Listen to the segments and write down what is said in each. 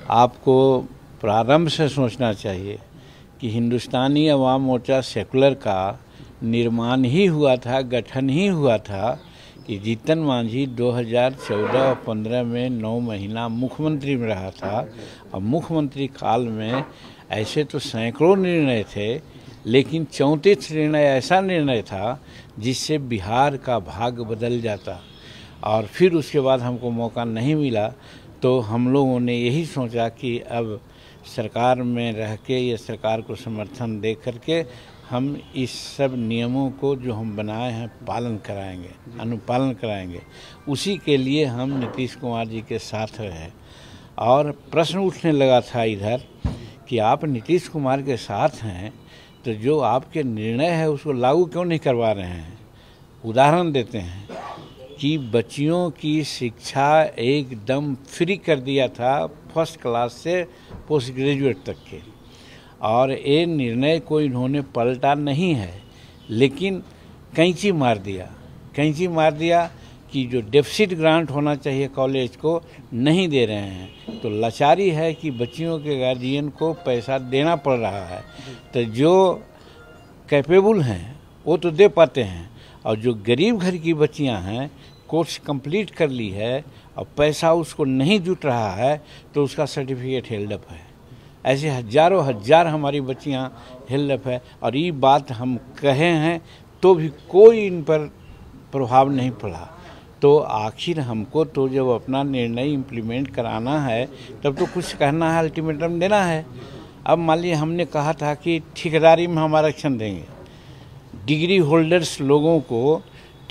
आपको प्रारंभ से सोचना चाहिए कि हिंदुस्तानी अवाम मोर्चा सेकुलर का निर्माण ही हुआ था, गठन ही हुआ था कि जीतन मांझी 2014 और 15 में 9 महीना मुख्यमंत्री में रहा था। और मुख्यमंत्री काल में ऐसे तो सैकड़ों निर्णय थे, लेकिन 34 निर्णय ऐसा निर्णय था जिससे बिहार का भाग्य बदल जाता। और फिर उसके बाद हमको मौका नहीं मिला, तो हम लोगों ने यही सोचा कि अब सरकार में रह के या सरकार को समर्थन दे करके हम इस सब नियमों को जो हम बनाए हैं पालन कराएंगे, अनुपालन कराएंगे। उसी के लिए हम नीतीश कुमार जी के साथ रहे। और प्रश्न उठने लगा था इधर कि आप नीतीश कुमार के साथ हैं तो जो आपके निर्णय है उसको लागू क्यों नहीं करवा रहे हैं। उदाहरण देते हैं कि बच्चियों की शिक्षा एकदम फ्री कर दिया था, फर्स्ट क्लास से पोस्ट ग्रेजुएट तक के, और ये निर्णय को इन्होंने पलटा नहीं है, लेकिन कैंची मार दिया कि जो डेफिसिट ग्रांट होना चाहिए कॉलेज को नहीं दे रहे हैं। तो लाचारी है कि बच्चियों के गार्जियन को पैसा देना पड़ रहा है, तो जो कैपेबल हैं वो तो दे पाते हैं, और जो गरीब घर की बच्चियां हैं कोर्स कंप्लीट कर ली है और पैसा उसको नहीं जुट रहा है तो उसका सर्टिफिकेट हेल्ड अप है। ऐसे हजारों हजार हमारी बच्चियां हेल्ड अप है, और ये बात हम कहे हैं तो भी कोई इन पर प्रभाव नहीं पड़ा। तो आखिर हमको तो जब अपना निर्णय इम्प्लीमेंट कराना है तब तो कुछ कहना है, अल्टीमेटम देना है। अब मान लीजिए हमने कहा था कि ठेकेदारी में हम आरक्षण देंगे, डिग्री होल्डर्स लोगों को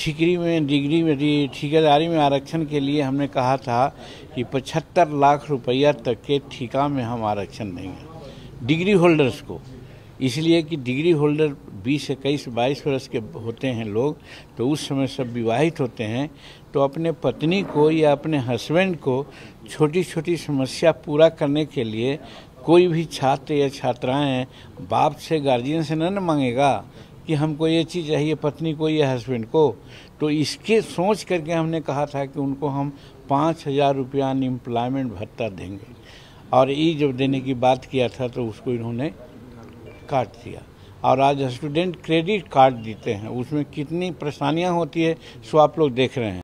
ठेकेदारी में आरक्षण के लिए हमने कहा था कि 75 लाख रुपया तक के ठेका में हम आरक्षण देंगे डिग्री होल्डर्स को। इसलिए कि डिग्री होल्डर 20, 21, 22 वर्ष के होते हैं लोग, तो उस समय सब विवाहित होते हैं, तो अपने पत्नी को या अपने हस्बैंड को छोटी छोटी समस्या पूरा करने के लिए कोई भी छात्र या छात्राएं बाप से, गार्जियन से न मांगेगा कि हमको ये चीज़ चाहिए पत्नी को या हस्बैंड को। तो इसके सोच करके हमने कहा था कि उनको हम 5,000 रुपया अनएम्प्लॉयमेंट भत्ता देंगे, और ये जब देने की बात किया था तो उसको इन्होंने काट दिया। और आज स्टूडेंट क्रेडिट कार्ड देते हैं, उसमें कितनी परेशानियां होती है सो आप लोग देख रहे हैं।